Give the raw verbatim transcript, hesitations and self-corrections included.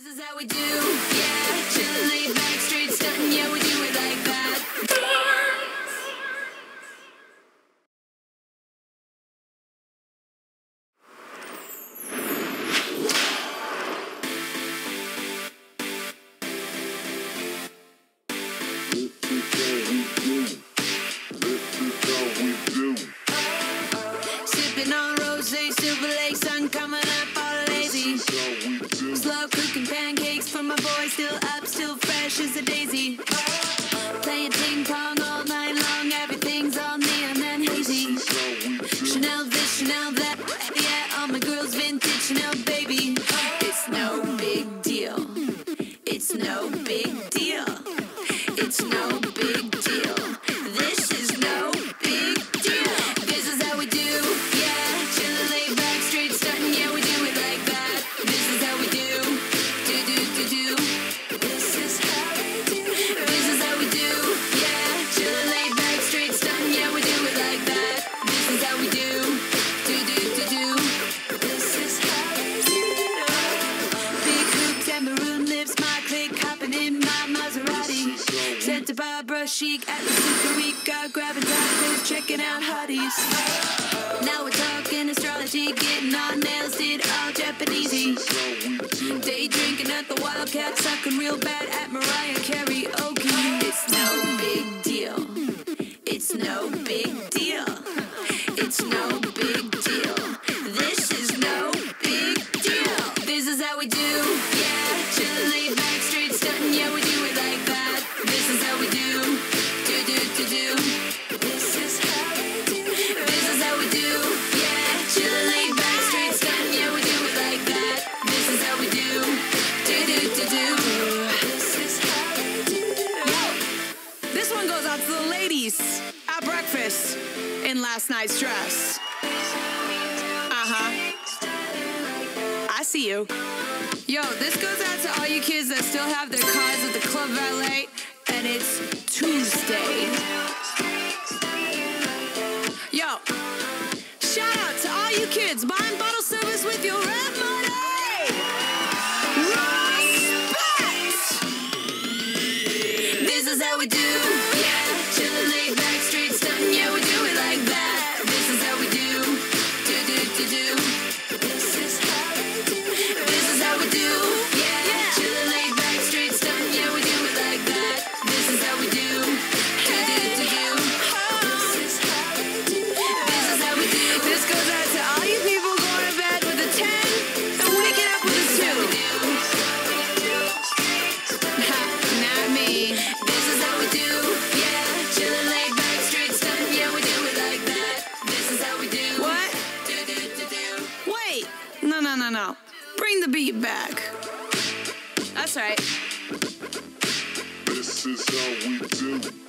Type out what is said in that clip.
is how we do, yeah. Chillin', laid back, straight stuntin', yeah, we do it like that. Sippin' on rosé, Silver Lake, sun coming up, all lazy. Slow cooking pancakes for my boy, still up, still fresh as a daisy. Playing ping pong all night long, everything's all neon and hazy. Chanel this, Chanel that, yeah, all my girls vintage Chanel, baby. It's no big deal. It's no big deal. It's no big deal. This is no big deal. This is how we do, yeah. Chillin', laid back, straight stuntin', yeah, we do it like that. This is how we do, do do do do. This is how we do. This is how we do, yeah. Chillin', laid back, straight stuntin', yeah, we do it like that. This is how we do, do do do do. This is how we do. Big hoops and maroon lips, my clique hopping in my Maserati. Sent to Barbara Chic at the Superica, grabbing tacos, checking out hotties. Now we're talking astrology, getting our nails did all Japanesey. Day drinking at the Wildcat, sucking real bad at Mariah karaoke. It's no big deal. It's no big deal. It's no big deal. This is no big deal. This is how we do, yeah. Chillin', laid back, straight stuntin', yeah, we do it like that. This is how we do, do do do do. This is how we do. This is how we do, yeah. Chillin', laid back, straight stuntin', yeah, we do it like that. This is how we do, do do do do. This is how we do. This one goes out to the ladies at breakfast in last night's dress. Uh-huh. I see you. Yo, this goes out to all you kids that still have their cars at the club valet, and it's Tuesday. Yo, shout out to all you kids buying bottle service with your rap money. Respect! This is how we do, yeah. Chillin', laid back, straight stuntin', yeah, we do it like that. This is how we do, do do do do. This is how we do. This is how we do, yeah. Chillin', laid back, straight stuntin', yeah, we do it like that. This is how we do, do do do do. This is how we do. This is how we do. This goes out to all you people going to bed with a ten and waking up with a two. Not me. This is how we do, yeah. Chillin', laid back, straight stuntin', yeah, we do it like that. This is how we do. What? Do do do do. Wait. No, no, no, no. Bring the beat back. That's right. This is how we do.